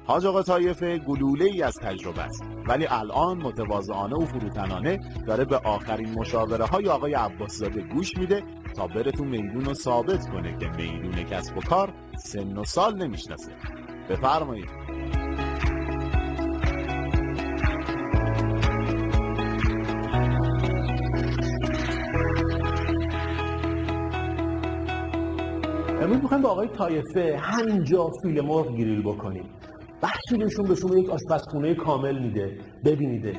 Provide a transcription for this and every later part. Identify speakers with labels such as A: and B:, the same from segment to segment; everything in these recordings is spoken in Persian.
A: حاج آقا طایفه گلوله‌ای از تجربه است، ولی الان متواضعانه و فروتنانه داره به آخرین مشاوره های آقای عباس‌زاده گوش میده تا بره تو میدون رو ثابت کنه که میدون کسب و کار سن و سال نمیشناسه. بفرمایید.
B: امروز میخوایم با آقای طایفه همینجا فیل مرغ گریل بکنیم. بخشیدشون به شما یک آشپزخونه کامل میده، ببینیدش.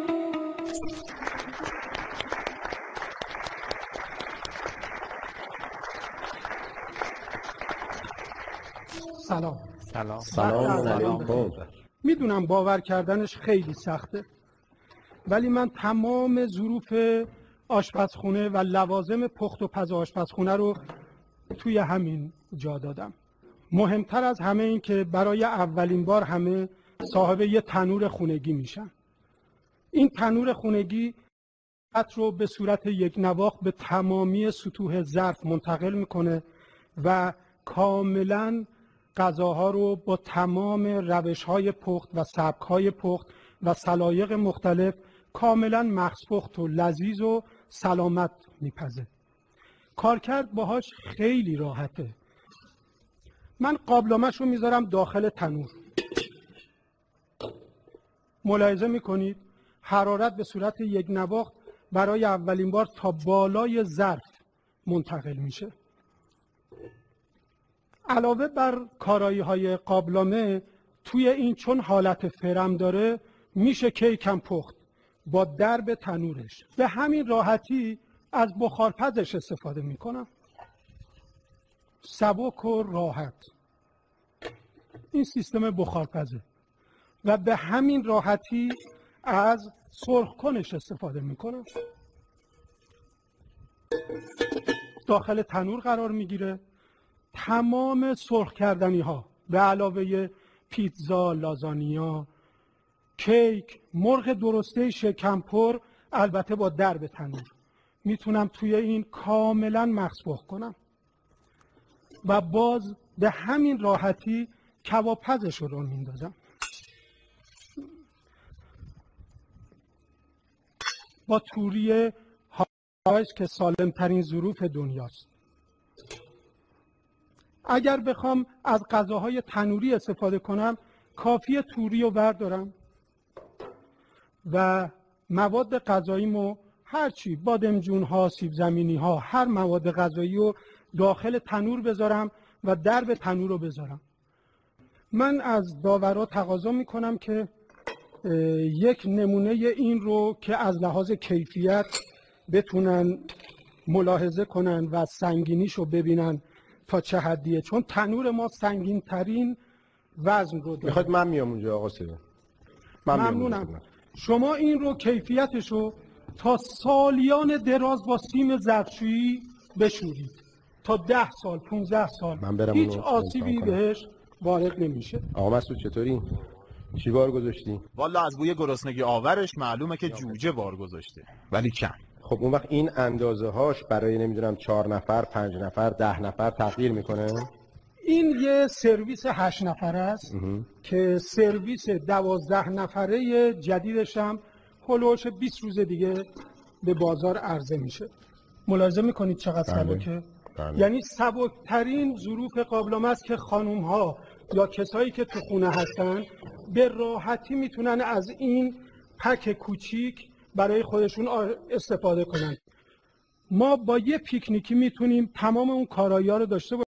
C: سلام.
B: سلام علیکم.
C: میدونم باور کردنش خیلی سخته، ولی من تمام ظروف آشپزخونه و لوازم پخت و پز آشپزخونه رو توی همین جا دادم. مهمتر از همه این که برای اولین بار همه صاحب یه تنور خونگی میشن. این تنور خونگی رو به صورت یک نواخت به تمامی سطوح ظرف منتقل میکنه و کاملا غذاها رو با تمام روش‌های پخت و سبک‌های پخت و سلایق مختلف کاملا مخصوص و لذیذ و سلامت میپزه. کارکرد باهاش خیلی راحته. من قابلمه‌ش رو میذارم داخل تنور. ملاحظه میکنید حرارت به صورت یک نواخت برای اولین بار تا بالای ظرف منتقل میشه. علاوه بر کارایی‌های قابلمه توی این چون حالت فرم داره میشه کیکم پخت با درب تنورش. به همین راحتی از بخارپزش استفاده میکنم. سبک و راحت. این سیستم بخارپزه و به همین راحتی از سرخکنش استفاده میکنم. داخل تنور قرار میگیره. تمام سرخ کردنی ها به علاوه پیتزا، لازانیا، کیک، مرغ درسته شکمپر، البته با درب تنور میتونم توی این کاملا مخصوص کنم و باز به همین راحتی کبابپزش رو میندازم. با توری هایش که سالم ترین ظروف دنیاست. اگر بخوام از غذاهای تنوری استفاده کنم کافیه توری رو بردارم و مواد غذاییمو هرچی بادمجون ها، سیب زمینی ها، هر مواد غذایی رو داخل تنور بذارم و درب تنور رو بذارم. من از داورا تقاضا میکنم که یک نمونه این رو که از لحاظ کیفیت بتونن ملاحظه کنن و سنگینیش رو ببینن تا چه حدیه، چون تنور ما سنگین ترین وزن رو داره.
D: میخواد من میام اونجا آقا سیدون؟
C: ممنونم. شما این رو کیفیتش رو تا سالیان دراز با سیم ظرفشویی بشورید تا 10 سال 15 سال هیچ آسیبی بهش وارد نمیشه.
D: آقا مسعود چطوری؟ چی بار گذاشتی؟
A: والا از بوی گرسنگی آورش معلومه که جوجه بار گذاشته، ولی کم.
D: خب اون وقت این اندازه هاش برای نمیدونم 4 نفر، 5 نفر، 10 نفر تغییر میکنه؟
C: این یه سرویس 8 نفره است که سرویس 12 نفره جدیدش هم هلوش 20 روز دیگه به بازار عرضه میشه. ملاحظه میکنید چقدر سبکه؟ یعنی سبکترین ظروف قابلمه است که خانوم ها یا کسایی که تو خونه هستن به راحتی میتونن از این پک کوچیک برای خودشون استفاده کنن. ما با یه پیکنیکی میتونیم تمام اون کارایی ها رو داشته باشیم.